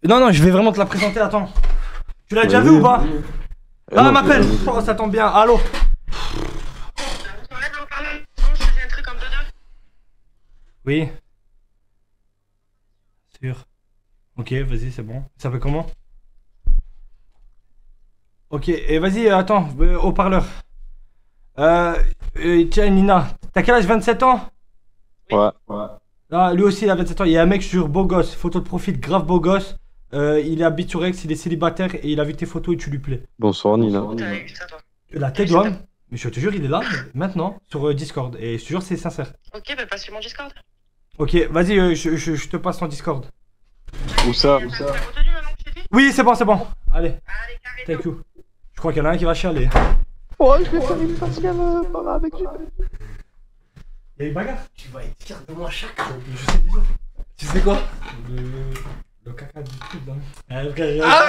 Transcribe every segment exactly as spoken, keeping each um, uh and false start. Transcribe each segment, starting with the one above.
Non, non, je vais vraiment te la présenter, attends. Tu l'as déjà vu ou pas? Ah, elle m'appelle. Oh, ça tombe bien, allô. Oui. Sûr. Ok, vas-y, c'est bon. Ça fait comment? Ok, et vas-y, attends, euh, haut-parleur. Euh, euh, tiens, Nina, t'as quel âge? vingt-sept ans? Ouais. Ouais. Ah, lui aussi, il a vingt-sept ans. Il y a un mec sur beau gosse, photo de profil, grave beau gosse. Euh, il habite sur Aix, il est célibataire et il a vu tes photos et tu lui plais. Bonsoir Nina. La tête d'homme, mais je te jure, il est là, maintenant, sur euh, Discord. Et je te jure, c'est sincère. Ok, bah passe sur mon Discord. Ok, vas-y, euh, je, je- je te passe ton Discord. Où ça? Où ça? Oui, c'est bon, c'est bon. Allez, thank you. Je crois qu'il y en a un qui va chialer. Oh, je vais faire une faciale euh, avec lui. Il y a une bagarre. Tu vas être fier de moi chaque fois. Je sais déjà. Tu sais quoi? Le, le caca du truc là. Ah, frère, ah,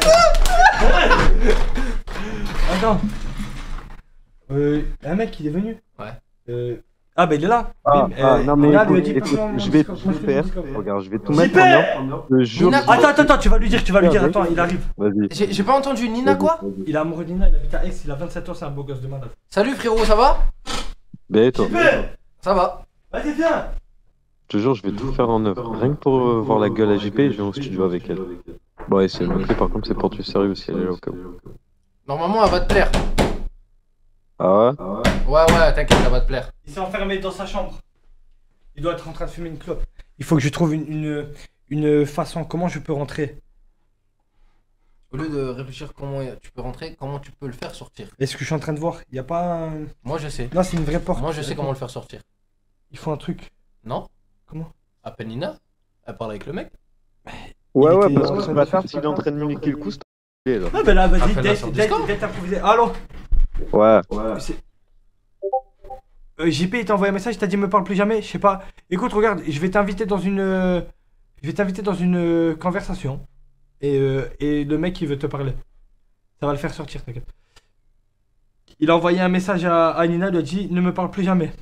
attends. Euh, un mec, il est venu. Ouais. Euh... Ah, bah il est là. Ah, Bim, ah, euh, non mais là, écoute, lui a dit, écoute, pas sur mon je vais Discord, tout moi, je faire. fais mon Discord. Regarde, je vais tout J mettre P en ordre. Je jure. Nina, Attends, attends, attends, tu vas lui dire, tu vas lui dire. Attends, il arrive. Vas-y. J'ai j'ai pas entendu Nina quoi? Il est amoureux de Nina, il habite à Aix, il a vingt-sept ans, c'est un beau gosse de malade. Salut frérot, ça va? Ben et toi? J P, Ça va. vas-y, viens. Je te jure, je vais tout faire en œuvre. Rien que pour euh, voir la gueule à J P, je vais au studio avec elle. Bon, et c'est moqué, par contre, c'est pour du sérieux si elle est là au cas où. Normalement elle va te plaire. Ah ouais? Ouais ouais, t'inquiète, elle va te plaire. Il s'est enfermé dans sa chambre. Il doit être en train de fumer une clope. Il faut que je trouve une, une, une façon. Comment je peux rentrer? Au lieu de réfléchir comment tu peux rentrer, comment tu peux le faire sortir. Est-ce que je suis en train de voir? Il y a pas un... Moi je sais. Non, c'est une vraie porte. Moi je sais comment le faire sortir. Il faut un truc. Non? Comment? Appelle Nina. Elle parle avec le mec. Ouais, Il ouais, était parce en que train ce de bâtard, faire s'il est en train de me niquer le coup, c'est là. Ah, bah là, vas-y, Appelle-la date, sur date, Discord. date improvisée. Allô? Ouais. C'est- Euh, J P, il t'a envoyé un message, il t'a dit me parle plus jamais. Je sais pas. Écoute, regarde, je vais t'inviter dans une. euh, Je vais t'inviter dans une euh, conversation. Et, euh, et le mec, il veut te parler. Ça va le faire sortir, t'inquiète. Il a envoyé un message à, à Nina, il lui a dit ne me parle plus jamais.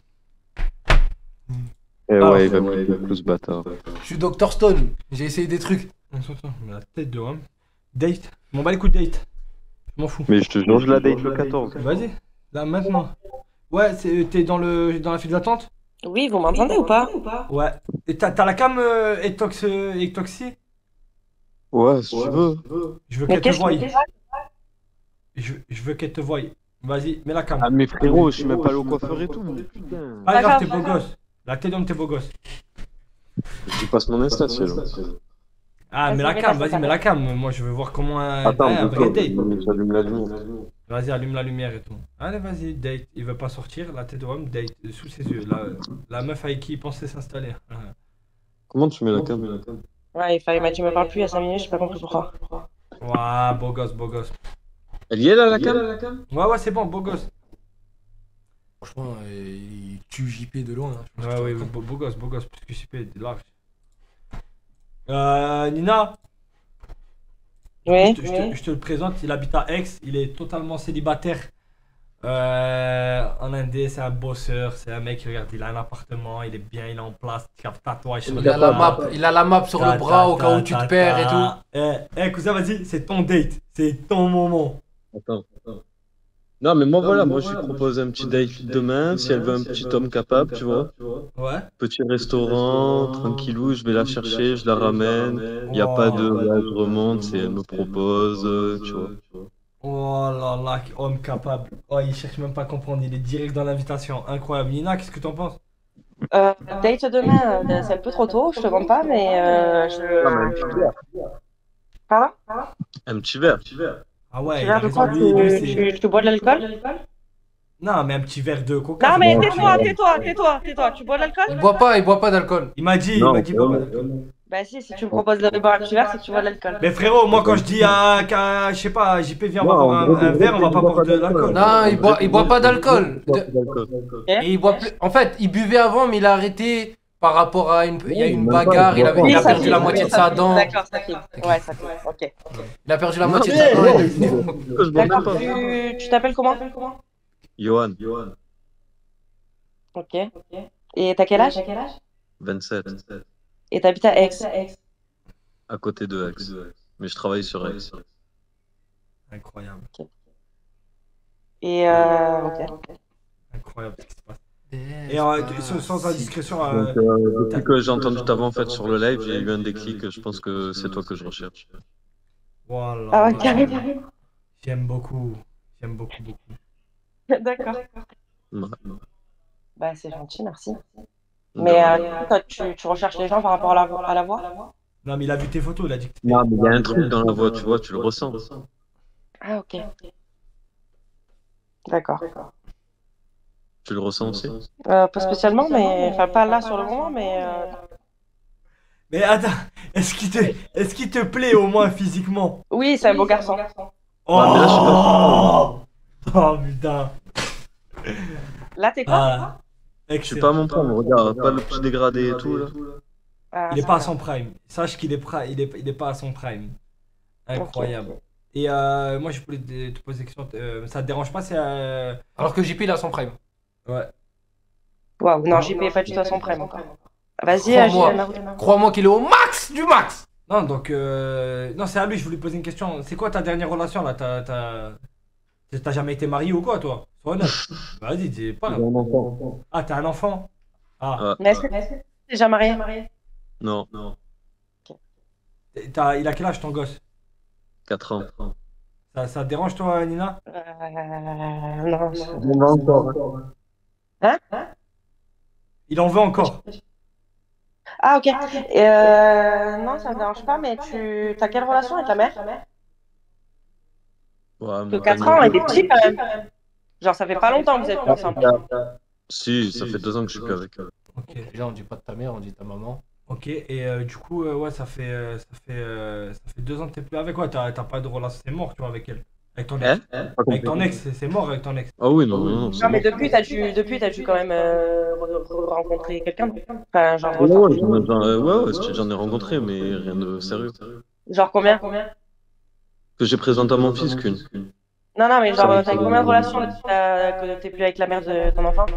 Et Ah, ouais, il va me niquer le coup, ce bâtard. Je suis docteur Stone. J'ai essayé des trucs. Attends, attends, mais la tête de homme. Date. Bon, bah, écoute, date. Je m'en fous. Mais je te jure, je la date le quatorze. Vas-y, là, maintenant. Ouais, c'est- t'es dans, le, dans la file d'attente? Oui, vous m'entendez ou pas? Ouais. Et t'as t'as la cam euh, Etox, euh, Etoxy? Ouais, si tu veux. Je veux Mais qu'elle te qu'est-ce voie. que Je, je veux qu'elle te voie. Vas-y, mets la cam. Ah, mais frérot, je suis même pas allé au coiffeur et tout. Putain. Pas Pas grave, grave, t'es pas beau grave. gosse. La tête d'homme, t'es beau gosse. Je passe mon Insta, c'est là. Ah, Vas-y, mets la mets cam, la vas-y, cam. mets la cam. Moi, je veux voir comment un, Attends, ouais, un vrai date. j'allume la lumière. Vas-y, allume la lumière et tout. Allez, vas-y, date. Il veut pas sortir, la tête d'homme, date. Sous ses yeux. La, la meuf avec qui il pensait s'installer. Ah. Comment tu mets la cam? Ouais, il fallait, il m'a dit me parle plus il y a cinq minutes, j'ai pas compris pourquoi. Ouah, beau gosse, beau gosse. Elle y est là, la cam? Ouais, ouais, c'est bon, beau gosse. Franchement, euh, il tue J P de loin. hein. Je pense Ouais, que ouais, tu vas beau, beau gosse, beau gosse. Parce que je sais pas, large. Euh, Nina, Oui, je te, je te- je te le présente, il habite à Aix, il est totalement célibataire. Euh, en Indé, c'est un bosseur, c'est un mec, regarde, il a un appartement, il est bien, il est en place, il a tatouage sur le Il a la bras. map, il a la map sur Ta, le bras ta, au cas ta, où tu ta, te perds et ta. tout. Eh, eh, cousin, vas-y, c'est ton date, c'est ton moment. Attends, attends. Non, mais moi, voilà, moi, je lui propose un petit date demain, si elle veut un petit homme capable, tu vois. Ouais. Petit restaurant, tranquillou, je vais la chercher, je la ramène. Il n'y a pas de ouais, je remonte, c'est elle me propose, euh, tu vois. Oh là là, homme capable. Oh, il cherche même pas à comprendre, il est direct dans l'invitation. Incroyable. Nina, qu'est-ce que t'en penses? euh, date demain, euh, c'est un peu trop tôt, je te mens pas, mais euh, Non, mais un petit je. verre. Pardon? Un petit verre. Ah ouais, Tu il a verres de raison, quoi? lui, lui, Tu, c'est... tu, tu bois de l'alcool? Non, mais un petit verre de coca. Non, c'est mais bon. tais-toi, tais-toi, tais-toi, tais-toi, tu bois de Il l'alcool? boit pas, il boit pas d'alcool. Il m'a dit, il Non, m'a dit, ouais, bon, ouais. bah, Bah si, si tu me proposes de boire un petit verre, c'est que tu bois de l'alcool. mais frérot, moi quand je dis à, qu'à, je sais pas, J P viens, on va Non, boire en un, gros, un de verre, on va vrai, pas il boire boit de pas l'alcool. Non, il boit, il boit pas d'alcool. Il boit pas d'alcool. Et il boit plus. En fait, il buvait avant, mais il a arrêté par rapport à une. Il y a eu une même pas, bagarre, il il, boit avait... pas. il a ça perdu file, la moitié oui, de sa ça dent. D'accord, ça file. Ouais, ça file, ok. Il a perdu la Non, moitié de mais- sa dent. il est devenu- Je bois même D'accord, pas. tu tu t'appelles comment? Johan, Ok. Et t'as quel âge? vingt-sept. Et t'habites à Aix? à côté de Aix. Mais je travaille sur Aix. Incroyable. Et euh, ok. Incroyable ce qui se passe. Et euh, tu- sans, sans indiscrétion, euh, Donc, euh, depuis que j'ai entendu ta voix en fait sur le live, j'ai eu un déclic. Je pense que c'est toi que je recherche. voilà. Ah ouais, carrément. J'aime beaucoup. J'aime beaucoup, beaucoup. D'accord. Ouais. Bah, c'est gentil, merci. De Mais rien. euh, toi, tu, tu recherches les gens par rapport à la, à la voix? Non, mais il a vu tes photos, il a dit que t'étais- Non, mais il y a un truc dans la voix, tu vois, tu le ressens. Ah, ok. D'accord. Tu le ressens aussi? Euh, pas spécialement, mais enfin pas là sur le moment, mais euh, Mais attends, est-ce qu'il te... est-ce qu'il te plaît au moins physiquement? oui, c'est un beau garçon. Oh, mais là, je suis oh putain. Là, t'es quoi? Ah, Je suis pas à excellent. mon prime, regarde, pas le petit dégradé et tout là. Ah, Il est ça pas à va. son prime. Sache qu'il est, pri- il est... il est pas à son prime. Incroyable. Et euh, moi, je voulais te, te poser une question. euh, ça te dérange pas si. Euh... Alors que J P il a son prime. Ouais. Waouh, non, J P est pas du tout à son prime encore. Vas-y, Crois-moi. agis, Naruto. Crois-moi qu'il est au max du max. Non, donc. Euh... Non, c'est à lui, je voulais poser une question. C'est quoi ta dernière relation là? T'as. T'as t'as jamais été marié ou quoi, toi? Sois honnête. Vas-y, dis pas. J'ai un enfant. Ah, t'as un enfant? Ah. Ouais. Mais est-ce que t'es déjà marié? Non, non. T'as... Il a quel âge ton gosse? quatre ans. Ça, ça te dérange, toi, Nina? Euh, non. On va encore. Hein? Il en veut encore. Ah, ok. Et euh, non, ça me dérange pas, mais tu t'as quelle relation avec ta mère? Ouais, Que mais quatre pas ans, non il est petit quand même. Genre, ça fait pas longtemps que vous êtes plus ensemble. plus. Si, ça fait deux ans que je suis plus avec elle. Ok. Déjà on dit pas de ta mère, on dit ta maman. Ok, et euh, du coup, euh, ouais, ça fait, euh, ça, fait, euh, ça fait deux ans que t'es plus avec. Ouais, t'as t'as pas de relation, c'est mort, tu vois, avec elle. Avec ton ex. Hein? Avec ton ex, c'est c'est mort avec ton ex. Ah oui, non, non, non. c'est Non, mais bon. depuis, t'as dû, depuis, t'as dû quand même euh, re- re- rencontrer quelqu'un. Enfin, genre, Ouais, ouais, j'en ai, j'en- euh, ouais, ouais, j'en ai rencontré, mais rien de sérieux. genre combien? Que j'ai présenté à mon fils qu'une. Non, non, mais genre, Ça t'as me- combien de relations depuis t'as- que t'es plus avec la mère de ton enfant?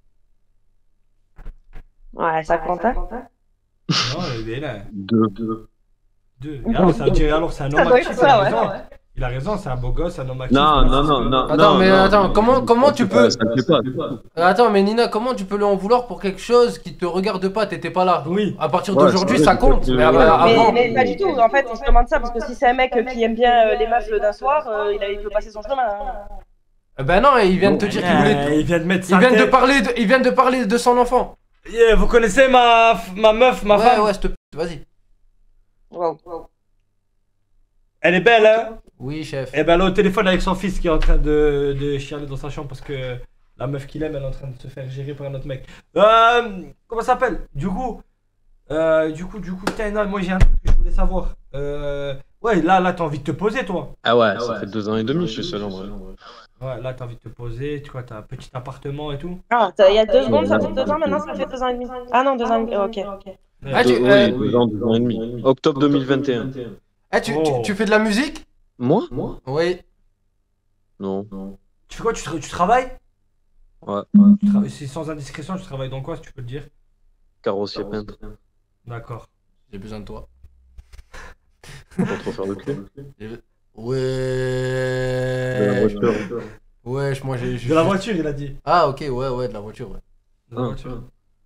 Ouais, ça compte, hein? Non, il est là. Deux. Deux. Et alors, ça veut dire, alors, c'est un Ça homme doit actif, être il a ça, raison. ouais. Il a raison, c'est un beau gosse, un homme actif. Non, il a non, fait non, ce que- non. Attends, non, mais non, attends, non, comment- non, comment ça tu me fait peux- pas, ça me fait pas. Attends, mais Nina, comment tu peux lui en vouloir pour quelque chose qui te regarde pas? T'étais pas là. Oui. À partir Ouais, d'aujourd'hui, c'est ça vrai, compte. c'est Mais vrai. av- Mais, avant. mais pas du tout, en fait, on se demande ça parce que si c'est un mec qui aime bien euh, les meufs d'un soir, euh, il, a- il peut passer son chemin. hein. Eh ben non, il vient de te dire qu'il voulait. Euh, il vient de mettre Il sa vient de tête. parler de, il vient de parler de son enfant. Yeah, vous connaissez ma, ma meuf, ma Ouais, femme? ouais, s'il te plaît, vas-y. Wow. Elle est belle, hein? Oui, chef. Eh ben, elle est au téléphone avec son fils qui est en train de, de chialer dans sa chambre parce que la meuf qu'il aime, elle est en train de se faire gérer par un autre mec. Euh, comment ça s'appelle? Du coup, euh, du coup, du coup, putain, non, moi j'ai un truc que je voulais savoir. Euh, ouais, là, là, t'as envie de te poser, toi. Ah ouais, ça fait deux ans et demi, je suis seul en vrai. Ouais, là, t'as envie de te poser, tu vois, t'as un petit appartement et tout. Ah, t'as- il y a deux secondes, ça fait deux ans, maintenant ça fait deux ans et demi. Ah non, deux ans et demi, ok. Ah, tu- Deux- euh, oui, deux ans, deux ans et demi. Octobre deux mille vingt et un. Eh, tu, tu, Oh. tu fais de la musique? Moi? Moi? Oui. Non. Tu fais quoi? Tu, tra- tu travailles? Ouais. Tu tra- C'est sans indiscrétion, tu travailles dans quoi, si tu peux le dire? Carrossier peintre. D'accord. J'ai besoin de toi. Pour trop faire le cul. Ouais. De la voiture. Wesh, moi j'ai. De la voiture, il a dit. Ah, ok, ouais, ouais, de la voiture, ouais. De la Ah. voiture.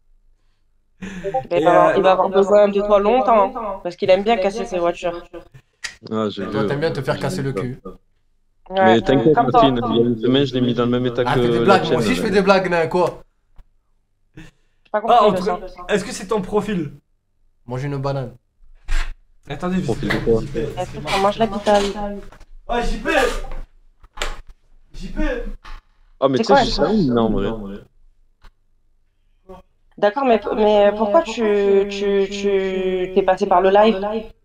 Il Et, va, avoir, euh, il va avoir besoin de toi longtemps, parce qu'il aime bien casser ses voitures. Ah, j'ai Toi, vu. t'aimes bien te faire casser le cul. Ouais, Mais t'inquiète, comme toi. Martine, il y a une semaine, je l'ai mis dans le même état Ah, que fais des la blagues, moi tienne, aussi je là. fais des blagues, nain, quoi. J'ai pas Ah, en compris tout le cas, sens. est-ce que c'est ton profil? Mange une banane. Attendez, je Profil de quoi? Est-ce que ça mange l'hôpital? Ouais, J P! J P! Ah, mais C'est tu sais, quoi, je sais elle rien, non, en vrai. D'accord, mais, mais pourquoi tu, tu, tu t'es passé par le live?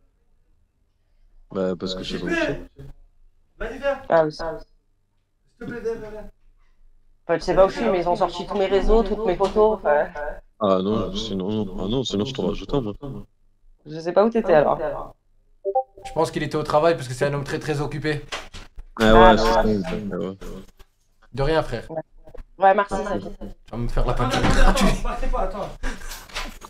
Bah, parce que je J suis P! gentil. Vas-y, viens! Ah oui. S'il te plaît, viens, viens, viens. Enfin, je sais pas où je suis, mais ils ont sorti tous mes réseaux, toutes mes photos. Enfin, Ah non, sinon, non. Ah non, sinon je t'en rajoute un, moi. je sais pas où t'étais alors. Je pense qu'il était au travail parce que c'est un homme très très occupé. Ah Ah, ouais, c'est ça. ouais. ouais, ouais. De rien, frère. Ouais, merci, Safi. Tu vas me faire la peinture Attends, gratuite. attends, partez pas, attends.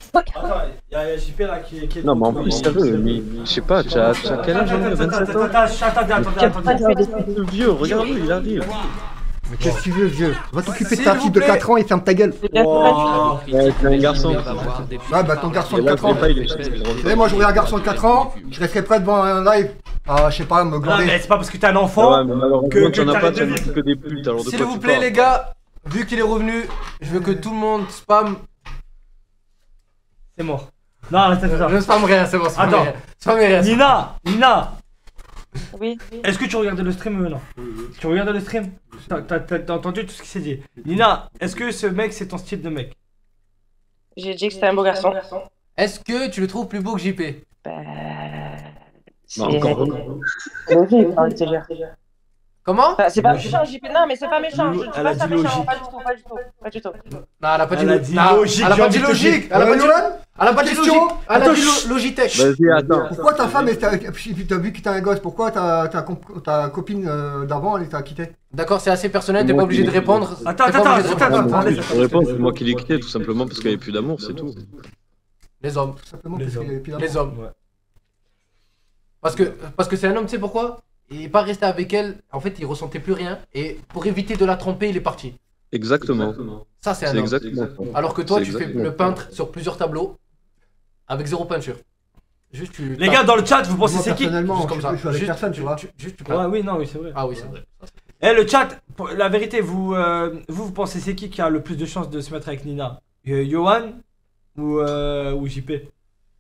Attends, il y a J P là qui, qui est. Non, mais en plus, sérieux, mais je sais pas, tu as quel âge? vingt-sept ans? Attendez, attendez, attendez. Le vieux, regarde-le, il arrive. Mais qu'est-ce que tu veux, vieux? Va t'occuper de S'il ta vous fille de plaît. quatre ans et ferme ta gueule. Wow. Ouais, c'est un garçon. Ouais, bah ton garçon de Et là, quatre ans. je sais pas, il est Tu sais, moi j'aurais un garçon de quatre ans, je resterais prêt devant un live. Ah, je sais pas, me Non, glander. mais c'est pas parce que t'es un Ah enfant. ouais, mais malheureusement, que- tu en que as pas, t'arrêtes tu de n'as vivre. que des putes, alors de S'il quoi vous tu plaît, parles? les gars, vu qu'il est revenu, je veux que tout le monde spam. C'est mort. Non, reste Je ça. ne spam rien, c'est bon, spam Attends. rien. Spam rien. Nina, Nina, Oui. est-ce que tu regardais le stream ou non? Tu regardais le stream? T'as- T'as t'as entendu tout ce qui s'est dit? Nina, est-ce que ce mec c'est ton style de mec? J'ai dit que c'était un beau garçon. Est-ce que tu le trouves plus beau que J P? Bah. C'est Non, encore. logique, j'ai envie de te dire. Comment? Enfin, c'est pas méchant, J P. Non, mais c'est pas méchant. Je dis Elle pas a ça dit méchant. logique. Pas du tout, pas du tout. Pas du tout. Non, elle a pas dit, Elle a lo- dit non, logique, Elle a j'ai pas envie dit de te logique. dire. Elle a pas dit Nolan, Elle a pas dit question. logique. Elle a Attends, dit chut. lo- Logitech. Vas-y, attends. Pourquoi ta femme, est- puis t'as vu que t'as un gosse, pourquoi ta, ta, comp- ta copine euh, d'avant, elle t'a quitté? D'accord, c'est assez personnel, t'es Moi pas obligé qui- de répondre. Attends, T'es pas attends, obligé de attends, répondre. attends, attends. Je réponds, c'est moi qui l'ai quitté, tout simplement parce qu'il n'y avait plus d'amour, c'est tout. Les hommes. Tout simplement Les parce qu'il y hommes. avait plus d'amour. Les hommes. Ouais. Parce que parce que c'est un homme, tu sais pourquoi? Il est pas resté avec elle, en fait il ressentait plus rien, et pour éviter de la tromper, il est parti. Exactement. Ça c'est un C'est homme. exactement ça. Alors que toi C'est tu fais exactement le ça. peintre sur plusieurs tableaux, avec zéro peinture. Juste tu... Les gars, dans le chat, vous pensez Moi, c'est qui? personnellement, Juste comme je, ça. je suis avec Juste- personne, tu vois. tu- Juste tu Ouais, peins. oui, non, oui, c'est vrai. Ah oui c'est vrai. Eh, le chat, pour- la vérité, vous, euh, vous, vous pensez c'est qui qui a le plus de chances de se mettre avec Nina? Euh, Johan ou, euh, ou J P?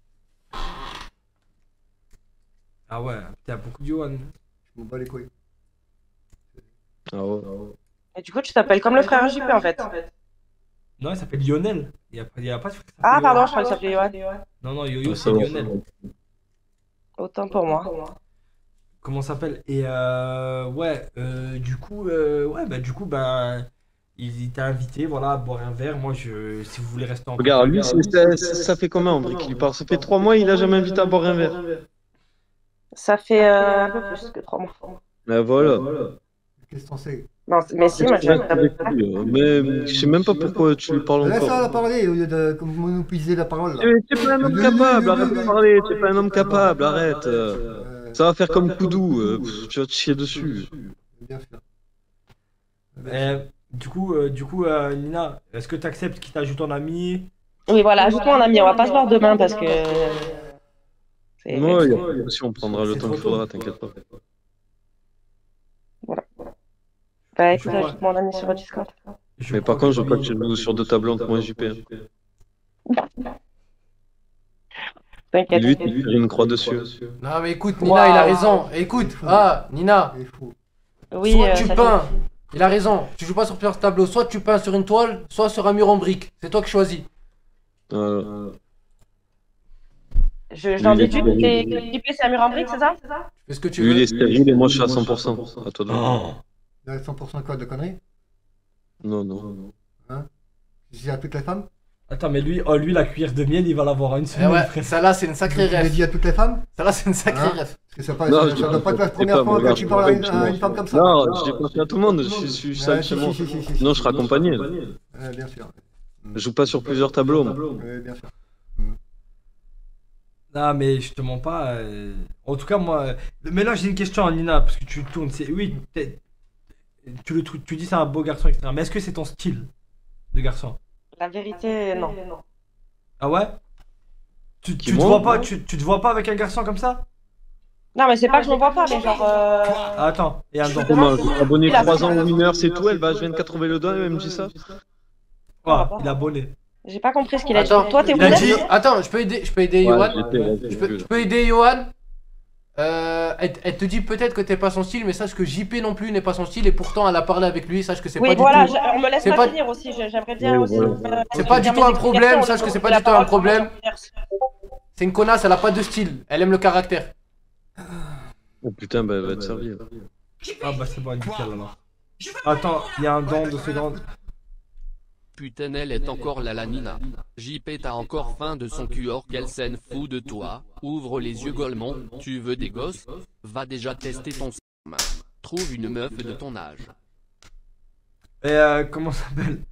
Ah ouais, t'as beaucoup de Johan. Je m'en bats les couilles. Ah ouais. Et du coup, tu t'appelles comme le frère J P en fait. Non, il s'appelle Lionel. Il y a, il y a pas de frère qui s'appelle Ah, Johan. pardon, je crois qu'il s'appelait Johan. Non, non, Yo-Yo, Ah, c'est ça va, Lionel. ça va. Autant pour moi. Comment ça s'appelle? Et euh, ouais, euh, du coup, euh, ouais, bah du coup, ben, il, il t'a invité, voilà, à boire un verre. Moi, je, si vous voulez rester en Regarde, contact- lui, c'est- ça, ça- ça fait combien en vrai qu'il part? Ça fait trois mois, il a jamais invité à boire un verre. Ça fait euh, un peu plus que trois mois. Ah voilà. Qu'est-ce que t'en sais? Non, mais si, moi j'ai. Mais je sais même pas pourquoi tu lui parles Laisse-la encore. parler au lieu de comme monopoliser la parole. Là. Tu es pas un homme capable, arrête de parler, tu es pas un homme capable, arrête. euh. Euh, Ça va faire comme Koudou, euh, pff, tu vas te chier dessus. Bien sûr. Euh, du coup, euh, du coup, euh, Nina, est-ce que tu acceptes qu'il t'ajoute en ami? Oui, voilà, ajoute-moi un ami. On va pas se voir demain parce que. c'est- Moi, il y a pas de souci, on prendra le C'est temps trop qu'il faudra, tôt. t'inquiète pas. Bah écoute, Je vois. ajoute mon ami sur Discord. Je Mais crois par contre, je veux pas lui- que tu joues sur deux tableaux entre moi et J P. hein. T'inquiète. Lui, tu fais une croix dessus. Non mais écoute, Nina Waouh. il a raison. Écoute, ah Nina, Il est fou. Oui, soit euh, tu ça peins, il a raison, tu joues pas sur plusieurs tableaux, soit tu peins sur une toile, soit sur un mur en briques. C'est toi qui choisis. Voilà. Je, j'en Lui, il est déduis que t'es- que J P c'est un mur en brique, c'est ça? Tu fais ce que tu Lui, il veux. est stérile et moi, je suis à cent pour cent. À toi de voir. Oh. Il a cent pour cent quoi de conneries? Non, non. Je dis à toutes les femmes? Attends, mais lui, oh, lui, la cuillère de miel, il va l'avoir en une Eh semaine, ouais, frère. ça là c'est une Je sacrée l'ai rêve. dit à toutes les femmes? Ça là c'est une sacrée Hein rêve. Parce que ça, pas, Non, ça, je ça doit pas être la dis première pas, fois que regarde, tu je parles à pas une, que tu à une mens. femme comme ça. Non, je l'ai pas fait à tout le monde, je suis, je suis seul Ouais, chez si, moi. si, si, si, si. Non, je serai accompagné. Ouais, bien sûr. Je joue pas sur plusieurs tableaux. moi. Ouais, bien sûr. Non, mais je te mens pas. euh, En tout cas, moi. euh, Mais là, j'ai une question à Nina, parce que tu tournes. c'est- Oui, t'es- tu, le, trou- tu dis c'est un beau garçon, et cetera. Mais est-ce que c'est ton style de garçon? La vérité, non. Ah ouais? Tu, Qui, tu te moi vois pas, tu, tu te vois pas avec un garçon comme ça? Non, mais c'est pas que je me vois pas, mais genre. euh, Ah, attends, et un don. Comment abonné Il a- trois ans ou une heure, c'est tout, elle va, je viens de quatre-vingts le doigt et elle me dit ça. Ah, il a abonné. J'ai pas compris ce qu'il a dit. Attends, Toi, t'es il a honnête? dit- Attends, je peux aider, je peux aider Ouais, Johan. j'étais, vas-y, Je peux, je je peux aider Johan. Euh, elle, elle te dit peut-être que t'es pas son style, mais sache que J P non plus n'est pas son style et pourtant elle a parlé avec lui. Sache que c'est Oui, pas voilà, du tout. je- on me laisse c'est pas pas- finir aussi. je- J'aimerais bien Oui, aussi. voilà. euh, C'est pas du faire tout mes un problème, explications, sache que je c'est pas la du tout un parole, problème. merci. C'est une connasse, elle a pas de style. Elle aime le caractère. Oh putain, bah elle va te servir. Ah, bah c'est bon, nickel alors. Attends, il y a un don de seconde. Putain, elle est encore là la Nina. J P t'as encore faim de son cul, or quelle scène fou de toi. Ouvre les yeux Golemon, tu veux des gosses? Va déjà tester ton sperme. Trouve une meuf de ton âge. Et euh, comment ça s'appelle?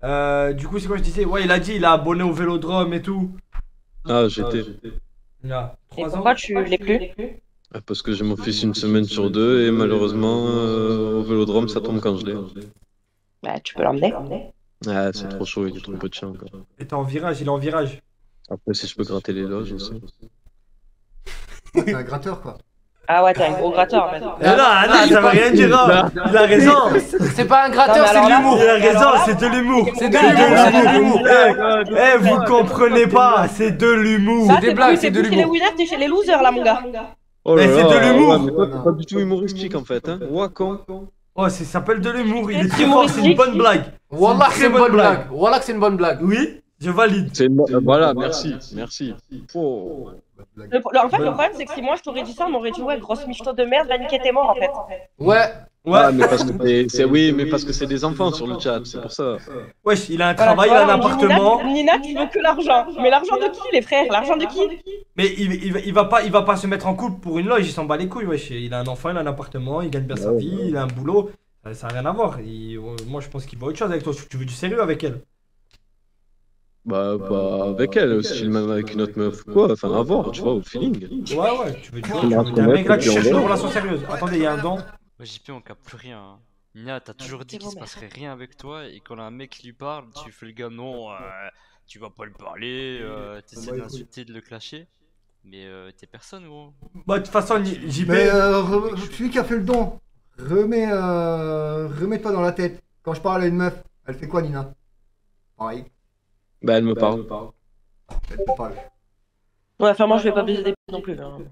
Euh, du coup, c'est quoi je disais? Ouais, il a dit, il a abonné au Vélodrome et tout. Ah, j'étais. Il a Et trois ans. pourquoi tu l'es plus? Ah, parce que j'ai mon fils une semaine sur deux et malheureusement, euh, au Vélodrome, ça tombe quand je l'ai. Bah, tu peux l'emmener. Ah, c'est trop chaud, il y a trop peu de chiens encore. Et t'es en virage, il est en virage. Après, si je peux gratter les loges aussi. T'es un gratteur, quoi. Ah ouais, t'es un gros gratteur, maintenant. Mais non, non, ça veut rien dire. hein. Il a raison. C'est pas un gratteur, Non, mais c'est alors de là, l'humour. Il a raison, c'est de l'humour. C'est de l'humour, c'est de l'humour. Eh, eh, vous comprenez pas, c'est de l'humour. Ça, des t'es blagues, plus- c'est t'es de plus chez les l'humour. winners, t'es chez les losers, là, mon gars. Oh Mais c'est de l'humour. ouais, mais toi, t'es pas du tout humoristique en fait, hein. Ouah, con. Oh, ça s'appelle de l'humour, il est C'est très fort, c'est une humoristique. bonne blague. Wallah, très c'est une bonne bonne blague. blague. Wallah, que c'est une bonne blague. Oui, je valide. C'est une... euh, Voilà, merci, merci. Oh. Le- le- en fait, le problème, c'est que si moi je t'aurais dit ça, on m'aurait dit, ouais, grosse michto de merde, va niquer tes morts, en fait. Ouais. Ouais, Ah, mais parce que c'est- c'est oui, mais parce que c'est des enfants sur le chat, c'est pour ça. wesh, il a un Voilà, travail, tu vois, il a un là, on dit, appartement. Nina, Nina, tu veux que l'argent. Mais l'argent de qui, les frères? L'argent de qui? Mais il, il, il va pas, il va pas se mettre en couple pour une loge, il s'en bat les couilles, wesh. Il a un enfant, il a un appartement, il gagne bien sa vie, il a un boulot. Ça, ça a rien à voir. Il- euh, moi, je pense qu'il veut autre chose avec toi. Tu veux du sérieux avec elle? Bah, pas avec elle, style même avec une autre meuf ou quoi, enfin à voir, tu vois, au feeling. Ouais, ouais, tu veux du, tu On veux va du- se un mec là, mettre tu et puis cherches on une verra. relation sérieuse. Attendez, il y a un don. Moi, J P, on capte plus rien. hein. Nina, t'as toujours dit C'est qu'il se bon, passerait rien avec toi et quand un mec qui lui parle, tu fais le gars non, euh, tu vas pas le parler, euh, t'essaies bah, de l'insulter, de le clasher. Mais euh, t'es personne, gros. Bah, de toute façon, J P. Mais euh, re- celui qui a fait le don, remets, euh, remets-toi dans la tête. Quand je parle à une meuf, elle fait quoi, Nina? Pareil. Bah, elle me parle. Elle te parle. Ouais, enfin, moi, je vais pas baiser des p non plus. Hein.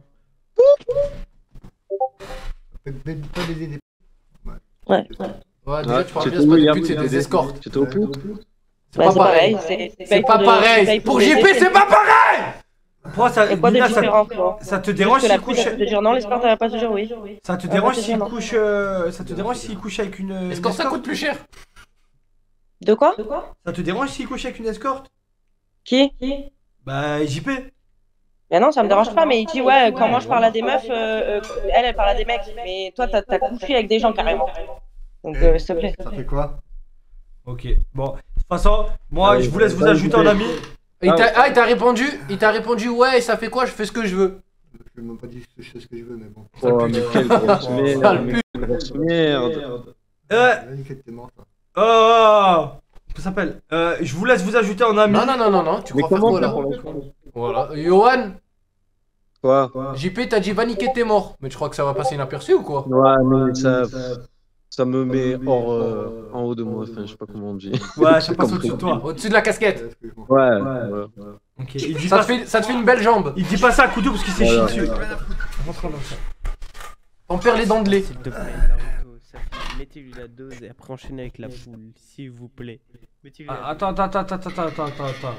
Fais- fais pas baiser des. Ouais, ouais. Ouais, déjà, Ah, tu parles c'était bien, c'est pas William, des putes, c'est William. des escortes. J'étais au pute. C'est Bah, pas c'est pareil. pareil. C'est pas pareil. Pour J P, c'est pas pareil. Pourquoi ça, Et quoi de Nina, ça, différent, quoi? ça te dérange Juste que la s'il couche. pute, elle peut te dire non, l'escorte, elle va pas te dire oui. Ça te Ah, dérange bah, s'il c'est non. couche. euh, Ça te dérange s'il couche avec une. une Est-ce que ça escorte coûte plus cher? De quoi? Ça te dérange s'il couche avec une escorte? Qui? Bah, J P. Mais non, ça me dérange pas, mais il dit, ouais, quand moi je parle à des meufs, euh, euh, elle, elle parle à des mecs. Mais toi, t'as t'as couché avec des gens carrément. Donc, euh, s'il te plaît. Ça fait quoi? Ok, bon. De toute façon, moi, Ouais, je vous laisse vous ouais, ajouter en ouais. ami. Il t'a- Ah, il t'a répondu, il t'a répondu, ouais, ça fait quoi? Je fais ce que je veux. Je vais même pas dire que je fais ce que je veux, mais bon. Oh, mais quelle grosse merde. Sale mais pute. quelle grosse merde. Euh, La niquette, t'es mort, ça. oh, ça s'appelle. Euh, je vous laisse vous ajouter en ami. Non, non, non, non, non, tu Mais crois faire comment quoi là? faire pour l'instant? Voilà. Johan, Quoi? J P, t'as dit va niquer tes morts. Mais tu crois que ça va passer inaperçu ou quoi? Ouais, mais ça, ça me met hors, euh, en haut de moi, enfin, je sais pas comment on dit. Ouais, ça passe au-dessus de toi. Au-dessus de la casquette. Excuse-moi. Ouais, voilà. Ok, il dit Ça pas te fait, ça te fait une belle jambe. Il dit pas ça à Koudou parce qu'il s'est Voilà. chié dessus. Rentre dans ça. On perd les dents de lait. S'il te plaît, Naruto, ça fait- mettez-lui la dose et après enchaînez avec la foule, s'il vous plaît. Mettez-lui la Ah, attends, attends, attends, attends, attends, attends, attends, attends.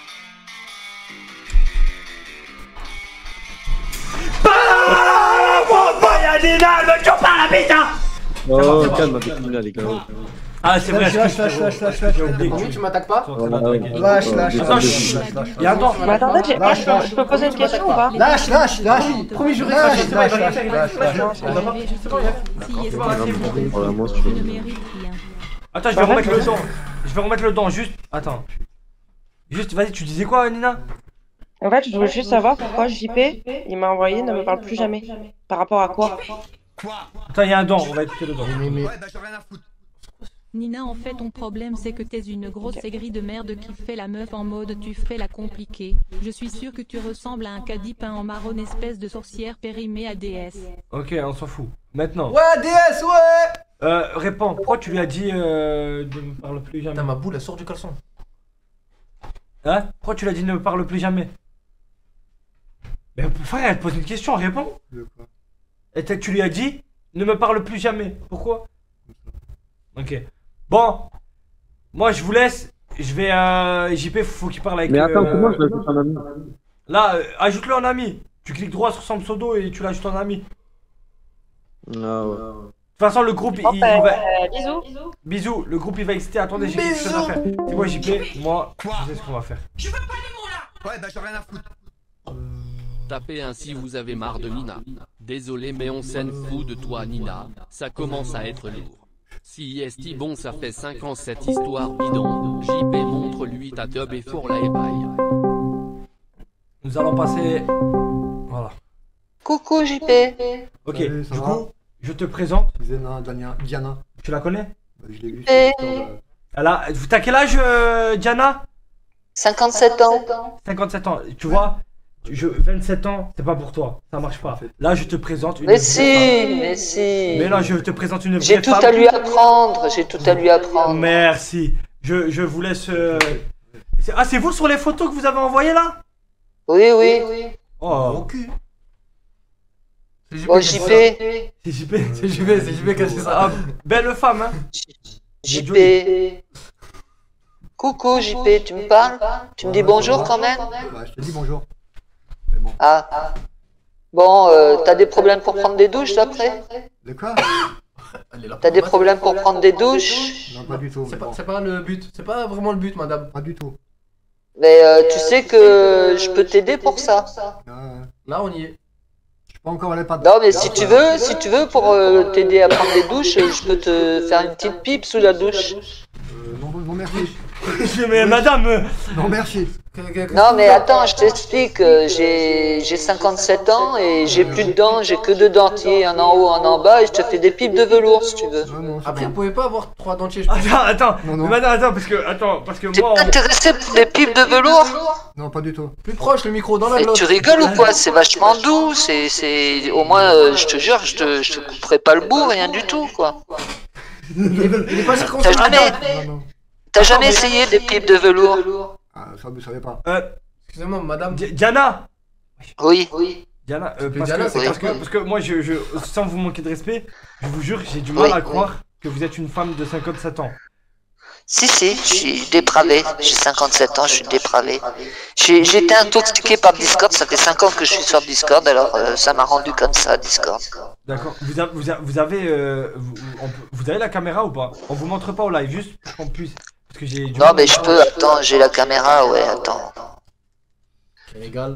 Oh, calme avec Nina, les gars. Ah, c'est vrai, Lâche, lâche, excuse, lâche, frérot. lâche, lâche, J'ai lâche. oublié que Oui, tu- tu m'attaques pas? Voilà, t'inquiète. Lâche, lâche, Attends, lâche, chut. lâche, lâche. Il y a un don. Mais attendez, j'ai- Lâche, je peux- lâche. je peux poser une question ou pas? Lâche, lâche, lâche. Promis, je Lâche, reste. lâche, lâche, lâche, lâche. Voilà, moi, si tu veux. Attends, je vais remettre le don. Je vais remettre le don, juste. Attends. Juste, vas-y, tu disais quoi, Nina? En fait, je voulais juste savoir pourquoi J P, il m'a envoyé ne me parle plus jamais. Par rapport à quoi? Attends, il y a un don, on va écouter le don. Nina, en fait, ton problème, c'est que t'es une grosse aigrie de merde qui fait la meuf en mode tu fais la compliquée. Je suis sûr que tu ressembles à un caddie peint en marron, espèce de sorcière périmée à déesse. Ok, on s'en fout. Maintenant. Ouais, D S, ouais. Euh, réponds, pourquoi tu lui as dit euh, de me parle plus jamais? Putain, ma boule, elle sort du caleçon. Hein? Pourquoi tu lui as dit ne me parle plus jamais? Mais frère, elle te pose une question, réponds. De quoi? Et t'as- tu lui as dit ne me parle plus jamais. Pourquoi? Ok. Bon. Moi je vous laisse. Je vais à J P, faut qu'il parle avec. Mais attends, euh, comment je l'ajoute en ami? Là, euh, ajoute-le en ami. Tu cliques droit sur son pseudo et tu l'ajoutes en ami. Ah ouais. De toute façon, le groupe il, Hop, il va. euh, bisous. Bisous, le groupe il va exister. Attendez, j'ai quelque chose à faire. C'est moi J P, moi, je sais ce qu'on va faire. Ouais, bah j'ai rien à foutre. Tapez ainsi vous avez marre de Nina. Désolé mais on s'en fout de toi Nina. Ça commence à être lourd. Si esti bon ça fait cinq ans cette histoire bidon. J P montre-lui ta tub et fourre la épaille. Nous allons passer... Voilà. Coucou J P. Ok, Salut, ça du va coup, je te présente. Diana, Diana, Diana. Tu la connais? Bah, je l'ai vu Eh. sur le store, euh, Elle a... T'as quel âge, euh, Diana? cinquante-sept ans. cinquante-sept ans. Tu vois, je... vingt-sept ans, c'est pas pour toi. Ça marche pas. Là, je te présente une Mais vraie si, femme. mais si. Mais là, je te présente une vraie J'ai tout femme. à lui apprendre, j'ai tout à lui apprendre. Merci. Je, je vous laisse... euh, c'est- Ah, c'est vous sur les photos que vous avez envoyées, là? Oui, oui. Oh. Mon cul. C'est J P Oh qui a J fait P. C'est J P. C'est J P, c'est J P qui a fait ça. Ah, belle femme, hein. J P. Coucou J P, tu me parles? Tu me dis bonjour quand même? Bah, je te dis bonjour. Ah. Bon, euh, t'as des problèmes pour prendre des douches d'après? De quoi? Elle est là T'as pour des battre. problèmes pour prendre des douches? Non, pas du tout. C'est mais pas, bon. c'est pas le but, c'est pas vraiment le but, madame. Pas du tout. Mais euh, tu sais que je peux t'aider pour ça. Euh, Là, on y est. je suis pas encore allé pas de... Non mais si tu veux, si tu veux pour euh, t'aider à prendre des douches, je peux te faire une petite pipe sous la douche. Euh, non, non, merci. Mais madame... euh, Non, merci. Non mais attends, je t'explique, euh, j'ai j'ai cinquante-sept ans et j'ai plus de dents, j'ai que deux dentiers, un en haut, un en bas et je te fais des pipes de velours si tu veux. Non, non, c'est Après, bon. vous pouvez pas avoir trois dentiers, je pense. Attends, attends. Non, non. Mais madame, attends, parce que... Attends, parce que T'es moi... pas on- intéressé pour des pipes de velours? Non, pas du tout. Plus proche, le micro dans la Mais glotte. tu rigoles ou quoi? C'est vachement doux, c'est c'est au moins euh, je te jure, je te je te couperai pas le bout, rien du tout quoi. Il est, il est pas T'as circoncis. jamais Non, non. t'as jamais essayé des pipes de velours? Ah, ça, vous savez pas. Euh, Excusez-moi, madame. Di- Diana. Oui. Oui. Diana, euh, Mais parce, Diana, que, c'est parce, quoi que, parce que moi, je, je, sans vous manquer de respect, je vous jure, j'ai du mal Oui, à oui. croire que vous êtes une femme de cinquante-sept ans. Si si, je suis dépravé, j'ai cinquante-sept ans, je suis dépravé. J'ai j'ai été intoxiqué par Discord, ça fait cinq ans que je suis sur Discord, alors euh, ça m'a rendu comme ça Discord. D'accord. Vous, a- vous, a- vous avez, euh, vous, on peut- vous avez la caméra ou pas? On vous montre pas au live, juste pour qu'on puisse. Parce que j'ai. du Non mal mais à- je peux, attends, j'ai la caméra, ouais, attends. Égal.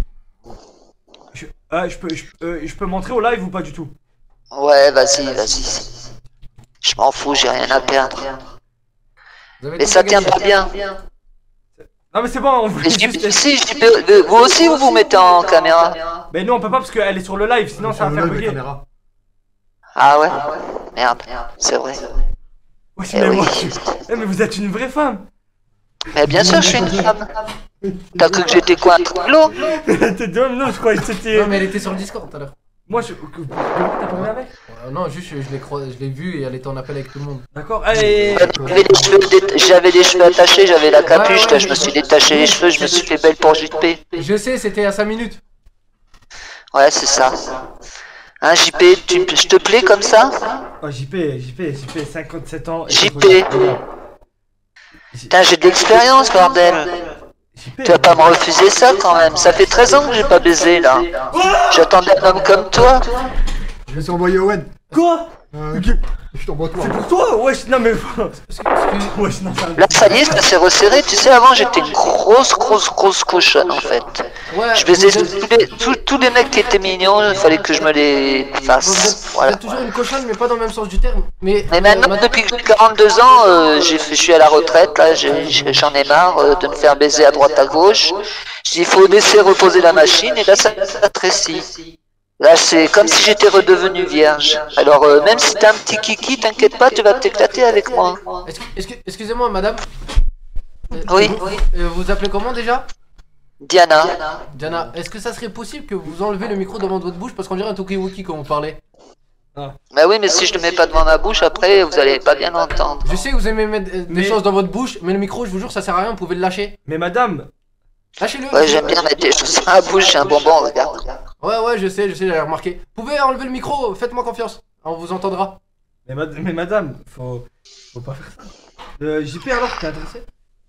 Je, ah, je peux, je, euh, je peux montrer au live ou pas du tout? Ouais, vas-y, vas-y. Je m'en fous, j'ai rien à perdre. Vous avez Mais tout ça à gagner. tient pas bien. Non mais c'est bon, on voulait Et je juste. dis, si, je dis, euh, vous aussi vous vous mettez en caméra? Mais nous on peut pas parce qu'elle est sur le live, sinon ça va Sur le faire live, la bugger. caméra. Ah ouais? Merde, c'est vrai. Oui, Eh mais oui. moi. Eh, mais vous êtes une vraie femme. Mais bien sûr, je suis une femme. T'as cru que j'étais quoi, un truclo? T'es deux, non, je croyais que c'était. Non, mais elle était sur le Discord tout à l'heure. Moi je. que- T'as parlé avec? Euh, non, juste, je, je l'ai croi- je l'ai vue et elle était en appel avec tout le monde. D'accord, allez. J'avais les cheveux dé- J'avais les cheveux attachés, j'avais la capuche, là, je me suis détaché les cheveux, je me suis fait belle pour J P. Je sais, c'était à cinq minutes. Ouais, c'est ça. Hein, J P, tu, je te plais comme ça? Oh, J P, J P, J P, cinquante-sept ans. et J faut- P. Putain, j'ai de l'expérience, bordel. J P. Tu vas pas me refuser ça quand même. Ça fait treize ans que j'ai pas baisé là. J'attendais un homme comme toi. Je me suis envoyé Owen. Quoi? Euh, je t'envoie toi. C'est pour toi? Wesh, non mais. Wesh, non, Là, ça y est, ça s'est resserré. Tu sais, avant, j'étais une grosse, grosse, grosse cochonne en fait. Ouais, Je baisais vous tous êtes- les, tous, tous les mecs qui étaient mignons, il fallait que je me les Vous fasse. êtes, vous Voilà. êtes toujours une cochonne, mais pas dans le même sens du terme. Mais, Mais euh, maintenant, ma- depuis que j'ai quarante-deux ans, euh, j'ai fait- je suis à la retraite, là, j'ai- j'ai- j'en ai marre euh, de me faire baiser à droite à gauche. Je dis, il faut laisser reposer la machine, et là, ça s'apprécie. Là, c'est comme si j'étais redevenu vierge. Alors, euh, même si t'as un petit kiki, t'inquiète pas, tu vas t'éclater avec moi. Est-ce que- est-ce que- Excusez-moi, madame. Euh, Oui. Vous, euh, vous appelez comment déjà? Diana. Diana, est-ce que ça serait possible que vous enlevez le micro devant votre bouche parce qu'on dirait un Tokiwoki quand vous parlez? Bah oui, mais si je le mets pas devant ma bouche, après, vous allez pas bien entendre. Je sais que vous aimez mettre euh, des Mais- choses dans votre bouche, mais le micro, je vous jure, ça sert à rien, vous pouvez le lâcher. Mais madame. Lâchez-le. Ouais, j'aime bien mettre des choses dans la bouche, j'ai un bonbon, regarde. Ouais, ouais, je sais, je sais, j'avais remarqué. Vous pouvez enlever le micro, faites-moi confiance. On vous entendra. Mais, mad- mais madame, faut. Faut pas faire ça. Euh, J P alors, t'es intéressé?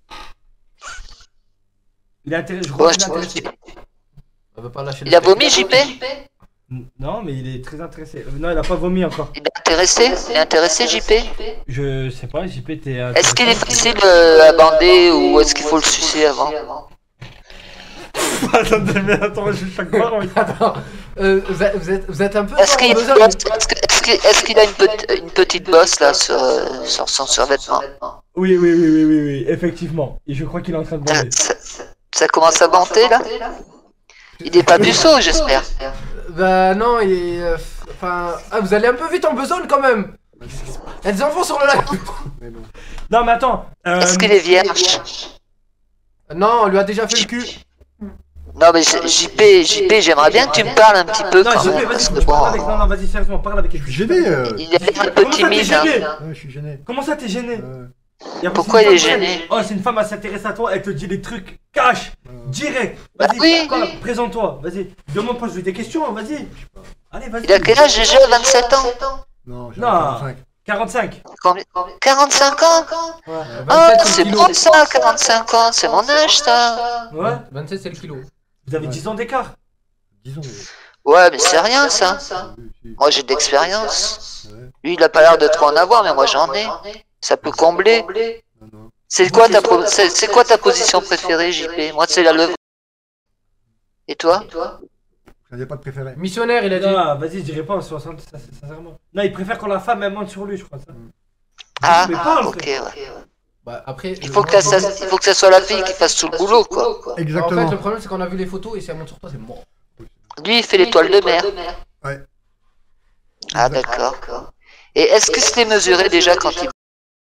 Il est intéressé, je crois Ouais, qu'il est je- intéressé. On veut pas lâcher le Il a vomi, J P? Non, mais il est très intéressé. Euh, Non, il a pas vomi encore. Il est intéressé? Il est intéressé, J P? Je sais pas, J P, t'es. Est-ce qu'il est facile euh, à bander ou est-ce qu'il faut le sucer avant? Attendez, mais attends, je chaque barre. Attends, Euh, vous, êtes, vous, êtes, vous êtes un peu. Est-ce qu'il besoin- est-ce que- est-ce qu'il est-ce qu'il a une, pe- une petite bosse là sur, euh, sur son survêtement? Oui, oui, oui, oui, oui, oui, effectivement. Et je crois qu'il est en train de bander. ça, ça commence à monter là? Il est pas buceau, j'espère. Bah non, il est. euh, Enfin. Ah, vous allez un peu vite en besogne quand même. Il y a des enfants sur le lac. Non, mais attends. euh, Est-ce qu'il est vierge? Non, on lui a déjà fait le cul. Non mais J- JP, JP, j'aimerais bien que tu me parles un petit peu Non, quand J P, même. vas-y, Parce que tu parles bon, avec. Non, non, vas-y, sérieusement, parle avec elle. Je suis gêné. euh. il est un peu Comment ça, t'es timide. hein. gêné Ouais, je suis gêné. Comment ça, t'es gêné Euh, Y a pas- Pourquoi c'est une il est femme, gêné? Oh, c'est une femme, elle s'intéresse à toi, elle te dit des trucs cash, direct. Bah Vas-y, oui. quoi, présente-toi, vas-y. Demande, pose-lui des questions, hein, vas-y. Allez, vas-y. Il a quel âge déjà? vingt-sept ans? Non, j'ai Non. quarante-cinq. quarante-cinq. Combien- quarante-cinq ans? Ouais. Oh, c'est bon ça, quarante-cinq ans, c'est mon âge ça. Ouais. vingt-sept, c'est le kilo. Vous avez dix ans d'écart. Disons. Ouais, mais c'est rien ça. Moi j'ai de l'expérience. Lui il a pas l'air de trop en avoir, mais moi j'en ai. Ça peut combler. Non, non. C'est quoi ta pro- c'est c'est quoi ta position préférée, J P? Moi c'est la levure. Et toi? J'en ai pas de préféré. Missionnaire, il a dit. Non, vas-y, je dirais pas, soixante, ça, c'est sincèrement. Non, il préfère quand la femme elle monte sur lui, je crois ça. Ah, Mais parle, ok, frère. ouais. Bah après. Il faut que, ça, il faut que ça soit la fille qui fasse tout le boulot, quoi. En Exactement. fait, le problème, c'est qu'on a vu les photos et si elle monte sur toi, c'est mort. Lui, il fait l'étoile de mer. Ouais. Ah, d'accord. Et est-ce que c'était mesuré déjà quand il...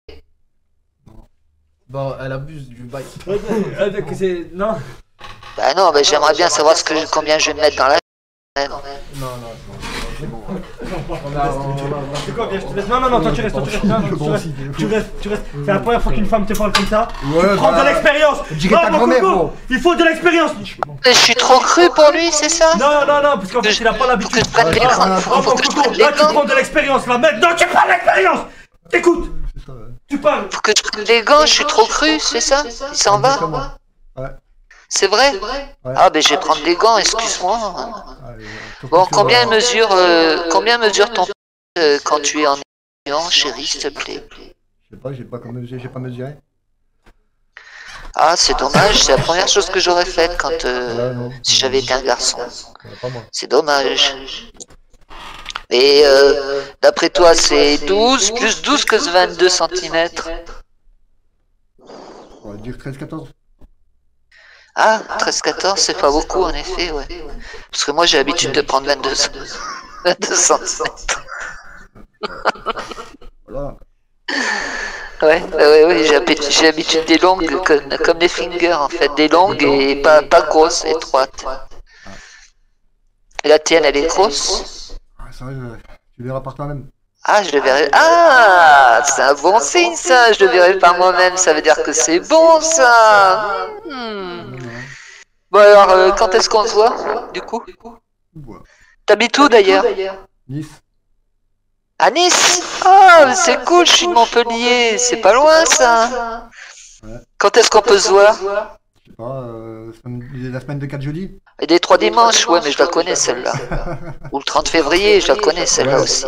Bon, elle abuse du bail. Ah, donc c'est. Non. Bah non, bah j'aimerais bien savoir ce que je- combien je vais mettre dans la... Non, non, non. C'est quoi, viens, je te laisse. Non, non, non, toi tu restes, toi tu restes. Non, non, tu restes, tu restes, tu restes. C'est la première fois qu'une femme te parle comme ça. Ouais, Prends bah, de l'expérience. je dirais Non, ta mon grand-mère, coco, gros. il faut de l'expérience. Je suis trop cru pour lui, c'est ça? Non, non, non, parce qu'en fait, je- il a pas faut l'habitude. que je prenne les Ah, gants. ah, Faut oh, que mon je coco, prenne les là tu gants. prends de l'expérience là. Maintenant tu prends de l'expérience. Écoute, C'est ça, ouais. tu parles. Faut que je prenne les gants, je suis trop cru, c'est ça? Il s'en va? Exactement. Ouais. C'est vrai? Ouais. Ah, ben je vais prendre les gants, excuse-moi. Ah, euh, surtout Bon, que- combien mesure, euh, combien mesure ton... euh, quand tu es en étudiant, chérie, s'il te plaît? Je sais pas, j'ai pas, comme- j'ai j'ai pas mesuré. Ah, c'est dommage, c'est la première chose que j'aurais faite quand... euh, Ouais, non. si j'avais été un garçon. Ouais, pas moi. C'est dommage. Et euh, d'après toi, c'est douze, plus douze que vingt-deux centimètres. On va dire treize quatorze. Ah, treize quatorze, c'est pas beaucoup en effet, ouais. Parce que moi j'ai l'habitude de prendre vingt-deux, vingt-deux centimètres. Voilà. Ouais, ouais, ouais, ouais, j'ai l'habitude- j'ai l'habitude des longues, comme, comme les fingers en fait, des longues et pas, pas grosses, étroites. Et la tienne, elle est grosse? Ah, ça, je- tu verras par toi-même. Ah, je le verrai. Ah, c'est un bon signe ça, je le verrai par moi-même, ça veut dire que c'est bon ça. Hmm. Bon alors, euh, quand est-ce qu'on se voit, du coup? Ouais. T'habites où d'ailleurs? Nice. À Nice? Ah, c'est cool, je suis de Montpellier, c'est pas loin ça. Ouais. Quand est-ce qu'on peut se voir? Je sais pas, euh, semaine- la semaine de quatre jeudis. Et des trois dimanches, ouais, mais je la connais celle-là. Ou le trente février, je la connais celle-là Ouais. aussi.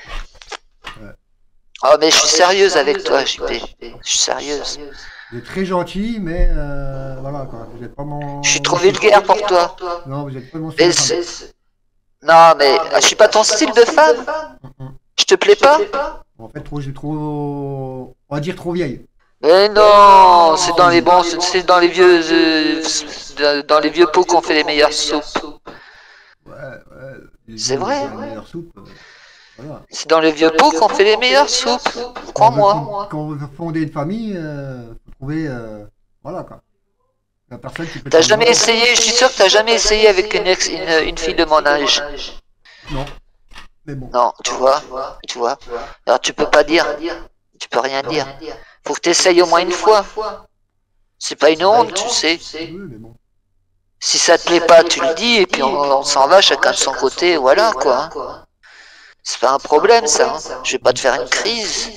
Oh, mais je suis sérieuse avec toi, J P. Je suis sérieuse. Vous êtes très gentil, mais euh, voilà quoi. Vous êtes pas mon. Je suis trop vulgaire pour toi. Non, vous êtes pas mon Mais style de femme. c'est- Non, mais ah, je suis pas ton style de femme. Je te plais pas? En fait, trop, j'ai trop. On va dire trop vieille. Mais non, c'est dans les bons, c'est dans les vieux, euh, dans les vieux pots qu'on fait les meilleures soupes. Ouais, ouais. les C'est vieux, vrai. les meilleures soupes, euh, voilà. C'est dans les vieux pots qu'on fait les meilleures soupes. Crois-moi. Quand, quand vous fondez une famille, euh, faut trouver. Euh, voilà quoi. La personne qui peut. T'as te jamais rendre- essayé, je suis sûr que t'as jamais essayé avec une, ex, une, une fille de mon âge. Non. Mais bon. Non, tu vois, tu vois. Alors tu peux pas dire, tu peux rien dire. Faut que t'essayes au moins une fois. C'est pas une honte, tu sais. Oui, mais bon. Si ça te plaît pas, tu le dis et puis on, on s'en va chacun de son côté, voilà quoi. C'est pas un problème ça. hein. Je vais pas te faire une crise.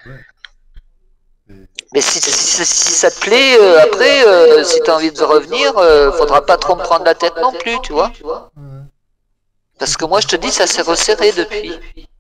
Mais si, si, si- si ça te plaît, euh, après, euh, si t'as envie de revenir, euh, faudra pas trop me prendre la tête non plus, tu vois. Ouais. Parce que moi je te dis, ça s'est resserré depuis.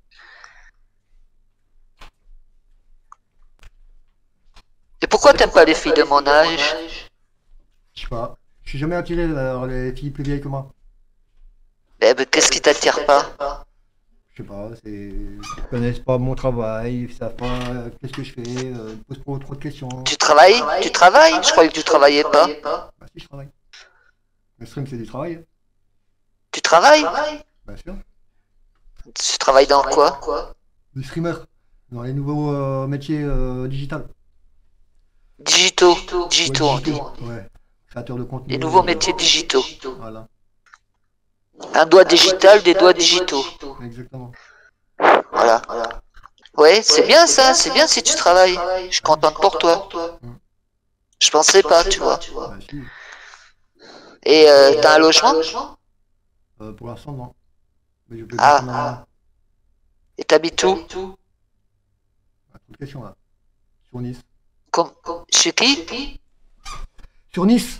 Et pourquoi t'aimes pas les filles de mon âge? Je sais pas. Je suis jamais attiré vers les filles plus vieilles que moi. Eh ben, qu'est-ce qui t'attire pas? Je sais pas, c'est. Ils connaissent pas mon travail, ils savent pas euh, qu'est-ce que je fais, euh, ils posent pas trop de questions. Tu travailles? Tu travailles? Je croyais que tu travaillais pas. Bah si, je travaille. Le stream, c'est du travail. Tu travailles? Bien sûr. Tu travailles dans quoi? Du streamer, dans les nouveaux euh, métiers euh, digitales. Digitaux. Digitaux, on Ouais, dit. digitaux, ouais. Créateur de contenu. Les nouveaux euh, métiers digitaux. Voilà, Un doigt digital, des doigts digitaux. exactement. Voilà. Ouais, c'est bien ça, c'est bien si tu travailles. Je suis contente pour toi. Je pensais pas, tu vois. Bah si, Et euh, t'as un logement? euh, pour l'instant, non. Mais je peux Ah. ah. Et t'habites où? Trop de questions là. Sur Nice. Com- Chez qui? Sur Nice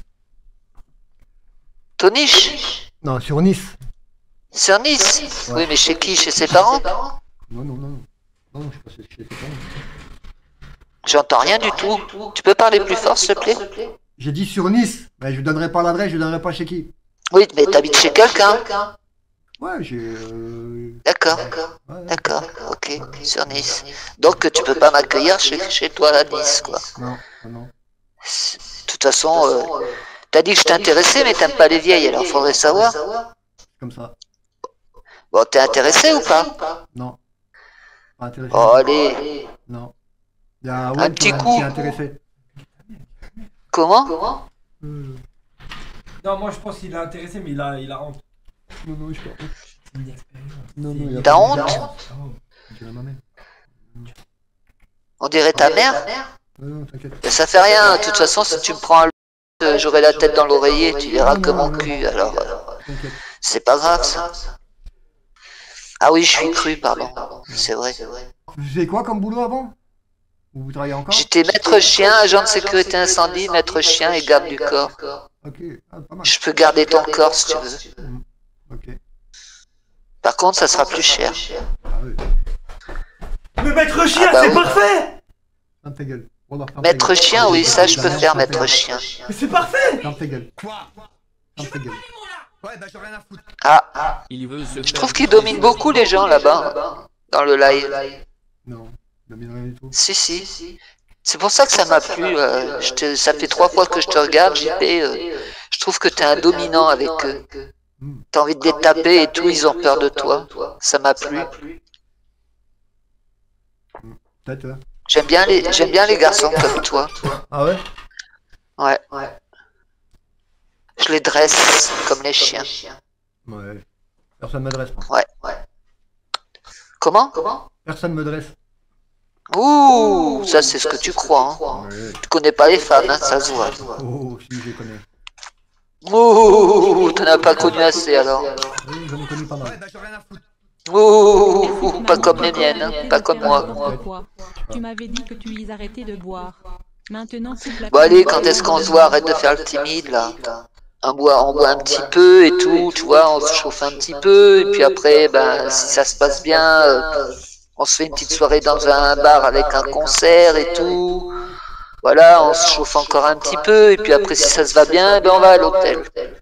Toniche? Non, sur Nice. Sur Nice? Ouais. Oui, mais chez qui? Chez ses parents? Non, non, non. Non, non, je suis pas chez ses parents. J'entends rien du tout. Tu peux parler plus fort, s'il te plaît? J'ai dit sur Nice. Mais je donnerai pas l'adresse, je donnerai pas chez qui. Oui, mais t'habites chez quelqu'un? Ouais, j'ai. Euh... D'accord, Ouais, d'accord, ok, sur Nice. Donc tu peux pas m'accueillir chez, chez toi à Nice, quoi. non, non. De toute façon, euh, t'as dit que je t'intéressais, mais t'aimes pas les vieilles, alors faudrait savoir. Comme ça. Bon, t'es intéressé ou pas? Non. Pas intéressé. Oh, allez. Non. Il y a Un Wayne petit qui, coup. qui est intéressé. Comment? Euh, Non, moi je pense qu'il est intéressé, mais il a, il a honte. Non, non, je pas. C'est une expérience. Non, non, il a T'as pas- honte? Je dirais ma mère. On dirait ta mère? Non, non, t'inquiète. Mais ça fait rien, de toute façon, si tu me prends un euh, j'aurai la tête dans l'oreiller, tu verras que mon cul, alors euh, T'inquiète. c'est pas grave ça. Ah oui, je suis cru, pardon, c'est vrai. Vous faisiez quoi comme boulot avant? Vous travaillez encore? J'étais maître chien, agent de sécurité incendie, maître chien et garde du corps. Ok, ah, pas mal. Je peux garder ton corps si tu veux. Mm. Ok. Par contre, ça sera plus cher. Ah oui. Mais maître chien, Ah bah c'est oui. parfait! Ferme ta gueule. Wallah, ferme ta Maître gueule. chien, oui, ça je peux Ferme faire, ta maître gueule. chien. Mais c'est parfait! Ferme ta gueule. Quoi? Ferme ta gueule. Ouais, bah j'ai rien à foutre. Ah, Il veut se je trouve qu'ils dominent beaucoup les gens là-bas, dans le live. Non, il domine rien du tout. Si, si. C'est pour ça que ça m'a plu. euh, je te- ça fait trois fois que je te regarde, J P. euh, je trouve que t'es un dominant avec eux. Mm. T'as envie de les taper et tout, ils ont peur de toi. Ça m'a plu. Peut-être, hein. J'aime bien les, j'aime bien les garçons comme toi. Ah ouais? Ouais. Je les dresse comme les chiens. Ouais. Personne me dresse, moi. Ouais. Comment? Personne me dresse. Ouh, ça c'est ce que tu crois. Hein. Ouais. Tu connais pas les femmes, hein, ça se voit. Oh, si, je les connais. Ouh, t'en as pas connu assez alors. Oui, j'en ai connu pas Ouais, mal. bah j'ai rien à foutre. Ouh, pas comme les miennes, hein, pas comme moi. Tu m'avais dit que tu y arrêtais de boire. Maintenant, coupe la Bon allez, quand est-ce qu'on se voit? Arrête de faire le timide là. On boit, on boit un petit peu et tout, tu vois, on se chauffe un petit peu, et puis après, ben, si ça se passe bien, euh, on se fait une petite soirée dans un bar avec un concert et tout. Voilà, on se chauffe encore un petit peu, et puis après, si ça se va bien, ben, on va à l'hôtel.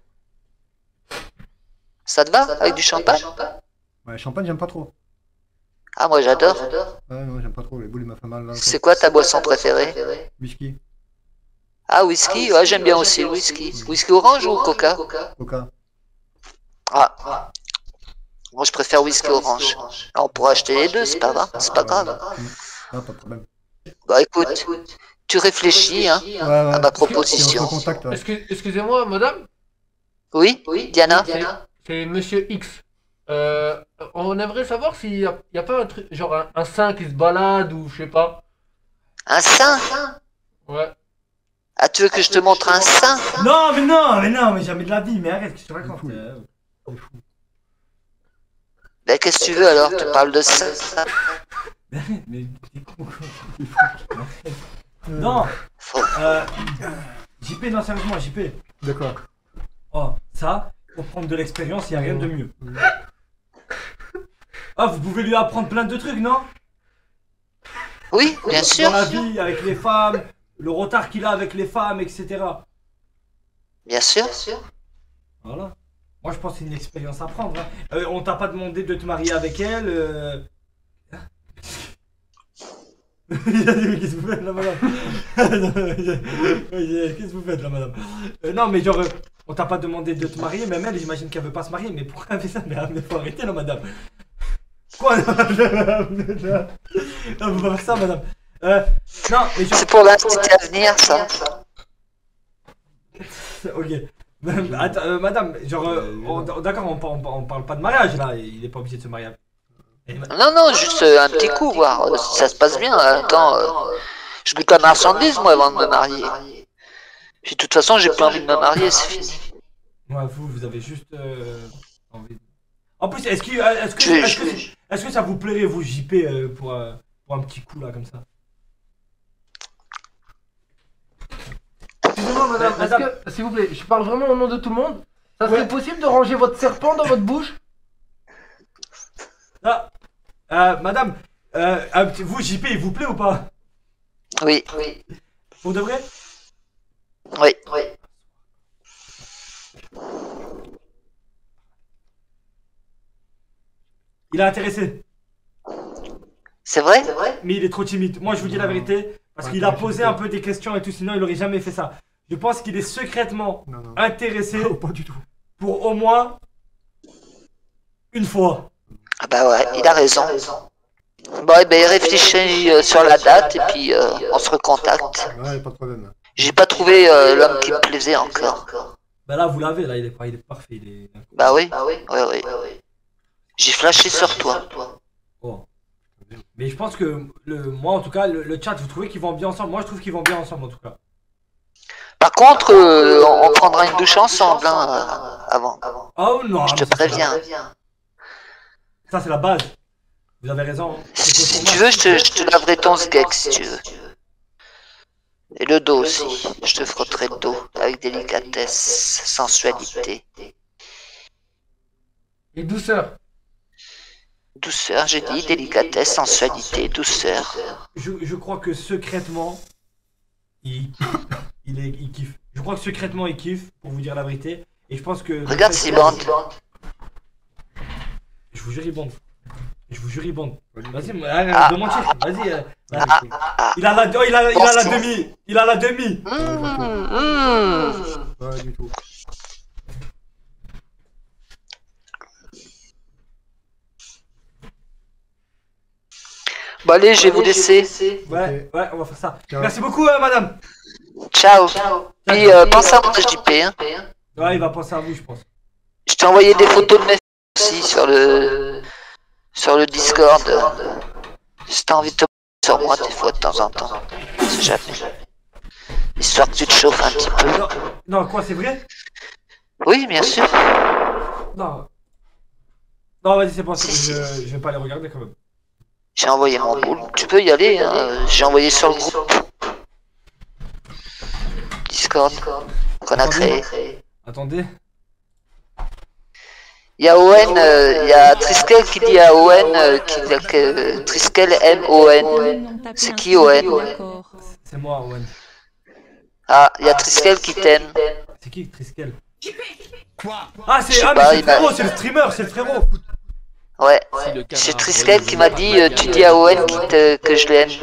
Ça te va? Avec du champagne? Ouais, champagne, j'aime pas trop. Ah, moi j'adore. Ouais, non, j'aime pas trop. Les boules, il m'a fait mal là. C'est quoi ta boisson préférée? Whisky. Ah, whisky? Ouais, j'aime bien aussi le whisky. Whisky orange ou coca? Coca. Ah. Moi, je préfère whisky orange. Alors, on pourra acheter les deux, c'est pas grave. C'est pas grave. Ah, pas de problème. Bah écoute, tu réfléchis hein, Ouais, ouais. à ma Si on proposition. se contacte, ouais. Excuse- Excusez-moi, madame, Oui, Diana? c'est Monsieur X. Euh, on aimerait savoir s'il y a, il y a pas un truc, genre un, un saint qui se balade ou je sais pas. Un saint? Ouais. Ah, tu veux que je te montre un saint? Non, mais non, mais non, mais jamais de la vie, mais arrête, qu'est-ce que tu racontes? euh. Ben qu'est-ce que tu veux alors? Tu parles de saint? Mais arrête, mais t'es con quoi. Non, Faut- euh. J P, non, sérieusement, J P. D'accord. Oh, ça, pour prendre de l'expérience, il a rien de mieux. Ah, vous pouvez lui apprendre plein de trucs, non? Oui, bien Dans sûr. la vie, avec les femmes, le retard qu'il a avec les femmes, et cetera. Bien sûr. Voilà. Moi je pense que c'est une expérience à prendre. Hein. Euh, on t'a pas demandé de te marier avec elle. Euh... Il a dit mais qu'est-ce que vous faites là madame? Qu'est-ce que vous faites là madame? euh, Non mais genre euh, on t'a pas demandé de te marier, même elle j'imagine qu'elle veut pas se marier, mais pourquoi elle fait ça? Mais, mais faut arrêter là madame. Quoi? Non, faut pas faire ça madame. Euh, non mais genre... C'est pour l'institut à venir ça. Ok. Attends, euh, madame, genre, euh, on- d'accord, on, on, on parle pas de mariage là, il est pas obligé de se marier. Et ma- Non, non, juste euh, un petit coup, voir euh, si ça se passe bien. Attends, euh, je goûte la marchandise moi avant de me marier. Puis de toute façon, j'ai plus envie de me marier, c'est fini. Ouais, vous, vous avez juste euh, envie de... En plus, est-ce que, est-ce que, Je- est-ce que, je- est-ce que ça vous plairait, vous, J P, euh, pour, euh, pour un petit coup là, comme ça? Excusez-moi, madame, Ma- est-ce madame- que, s'il vous plaît, je parle vraiment au nom de tout le monde. Ça serait possible de ranger votre serpent dans votre bouche? Ah, euh, madame, euh, un petit- vous, J P, il vous plaît ou pas? Oui, oui, Pour de vrai? oui, oui. Il est intéressé, C'est vrai? mais il est trop timide. Moi, je vous dis la vérité, parce qu'il a posé un peu des questions et tout, sinon il aurait jamais fait ça. Je pense qu'il est secrètement Non, non. intéressé Pas du tout. pour au moins une fois. Ah bah ouais, il a raison. Bon, eh ben, réfléchis euh, sur la date et puis euh, on se recontacte. Ouais, pas de problème. J'ai pas trouvé euh, l'homme qui me plaisait encore. Bah là, vous l'avez, là, il est, pas- il est parfait. Il est... Bah oui, oui, oui. J'ai flashé sur toi. Oh. Mais je pense que, le, moi en tout cas, le, le chat, vous trouvez qu'ils vont bien ensemble? Moi, je trouve qu'ils vont bien ensemble en tout cas. Par contre, euh, on, on prendra une douche ensemble hein, euh, avant. Oh non, Je te mais ça, c'est préviens. la- Ça, c'est la base. Vous avez raison. hein. Si tu veux, je te, je te laverai ton sgeg si tu veux. Et le dos aussi. Je te frotterai le dos avec délicatesse, sensualité. Et douceur. Douceur, j'ai dit, délicatesse, sensualité, douceur. Je, je crois que secrètement, il, il, est, il kiffe. Je crois que secrètement, il kiffe, pour vous dire la vérité. Et je pense que... le Regarde fait ces que- bandes. Je vous jure, il bande. Je vous jure, il bande. Vas-y, arrête Ah. de mentir. Vas-y. euh, vas-y. Ah, ah, Il a la, oh, il a, il a la Bon, demi. Il a la demi. Mmh, mmh. Pas du tout. Bon allez, je vais vous laisser. Ouais, ouais, on va faire ça. Ciao. Merci beaucoup, euh, madame. Ciao. Puis euh, pense à moi, J P. Hein. Ouais, il va penser à vous, je pense. Je t'ai envoyé des photos de mes aussi sur le sur le Discord. Si t'as envie de te sur moi des fois de temps en temps. On sait jamais. Histoire que tu te chauffes un petit peu. Non, non quoi, c'est vrai? Oui, bien sûr. Non. Non, vas-y, c'est bon, c'est bon, Si, je, je vais pas les regarder quand même. J'ai envoyé mon boule. Tu peux y aller, hein. J'ai envoyé sur le groupe Discord qu'on a créé. Attendez. Il y a Owen, euh, il y a Triskel qui dit à Owen euh, qui, que Triskel aime Owen. C'est qui Owen? C'est moi, Owen. Ah, il y a Triskel qui t'aime. C'est qui, Triskel? Quoi? Ah, Je c'est sais ah, mais pas, c'est le il m'a- frérot, c'est le streamer, c'est le frérot. Ouais, Si le c'est canard Triskel vole qui m'a le dit euh, tu magasin dis à Owen qui te- que je l'aime.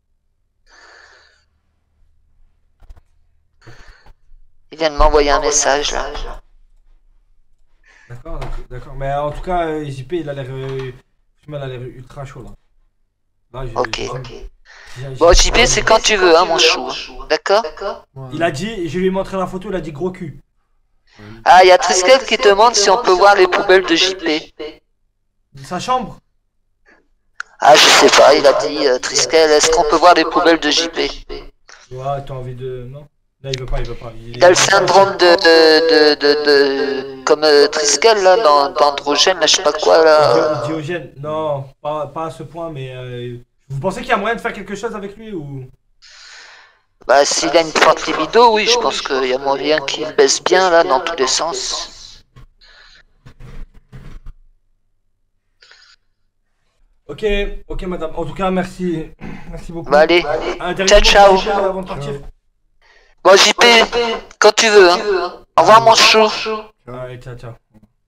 Il vient de m'envoyer un message là. D'accord, d'accord, d'accord. Mais en tout cas, euh, J P, il a l'air. Euh, il a l'air ultra chaud là. Là, j'ai- Ok. j'ai- j'ai- Bon, J P, c'est quand tu veux, hein, mon chou. D'accord? Ouais. Il a dit, je lui ai montré la photo, il a dit gros cul. Ah, il y a Triskel qui te demande si on peut voir les poubelles de J P. Sa chambre? Ah, je sais pas, il a dit euh, Triskel, est-ce qu'on peut voir les poubelles de J P? Ouais, t'as envie de. Non? Là, il veut pas, il veut pas. Il, Il a le syndrome de. de. de. de. comme euh, Triskel là, dans- d'androgène, là, je sais pas quoi là. Dio- Diogène, non, pas, pas à ce point, mais. Euh, vous pensez qu'il y a moyen de faire quelque chose avec lui ou. Bah, s'il a une forte libido, oui, je pense qu'il y a moyen qu'il baisse bien là, dans tous les sens. Ok, ok, madame. En tout cas, merci. Merci beaucoup. Bah, allez. Un dernier Ciao, mot, ciao. avant de partir. Bon, J P, quand tu veux, hein. Au revoir, mon chou. Ouais, ciao, ciao.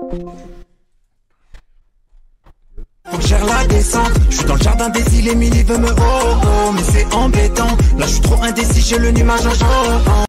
Faut que gère la descente, je suis dans le jardin des îles, Emily veut me oh oh, mais c'est embêtant, là je suis trop indécis, j'ai le nuage en jaune.